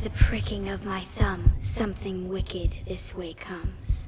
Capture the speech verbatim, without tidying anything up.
the pricking of my thumb, something wicked this way comes.